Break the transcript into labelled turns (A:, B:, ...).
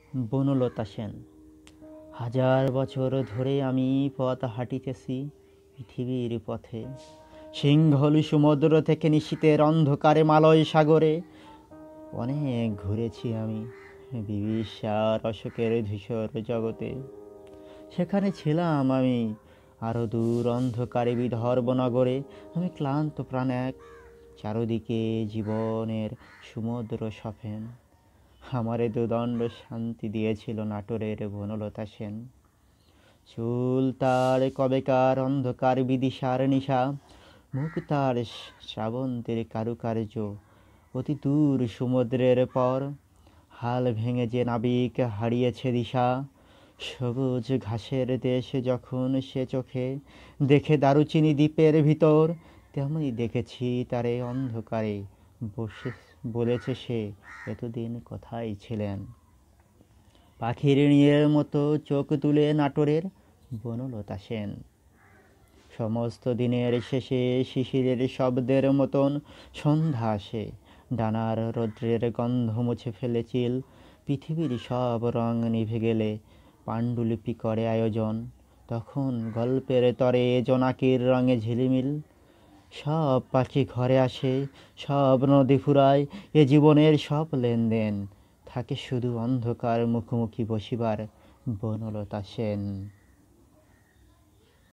A: বনলতা সেন। হাজার বছর ধরে আমি পথ হাঁটিতেছি পৃথিবীর পথে, সিংহল সমুদ্র থেকে নিশীথের অন্ধকারে মালয় সাগরে অনেক ঘুরেছি আমি বিবিসার অশোকের ধূসর জগতে। সেখানে ছিলাম আমি আরো দূর অন্ধকারে বিদর্ভ নগরে। আমি ক্লান্ত প্রাণ এক, চারদিকে জীবনের সমুদ্র সফেন। আমারে দুদণ্ড শান্তি দিয়েছিল নাটোরের বনলতা সেন। চুল তার কবেকার অন্ধকার বিদিশার নিশা, মুখ তার শ্রাবন্তের কারুকার্য, অতি দূর সমুদ্রের পর হাল ভেঙে যে নাবিক হারিয়েছে দিশা। সবুজ ঘাসের দেশ যখন সে চোখে দেখে দারুচিনি দ্বীপের ভিতর, তেমনি দেখেছি তারে অন্ধকারে বসে। বলেছে সে এতদিন কোথায় ছিলেন। পাখির নিয়ের মতো চোখ তুলে নাটোরের বনলতা সেন। সমস্ত দিনের শেষে শিশিরের শব্দের মতন সন্ধ্যা আসে, ডানার রৌদ্রের গন্ধ মুছে ফেলে চিল। পৃথিবীর সব রং নিভে গেলে পাণ্ডুলিপি করে আয়োজন, তখন গল্পের তরে জোনাকির রঙে ঝিলিমিল। সব পাখি ঘরে আসে, সব নদী ফুরায়, এ জীবনের সব লেনদেন থাকে শুধু অন্ধকার মুখোমুখি বসিবার বনলতা সেন।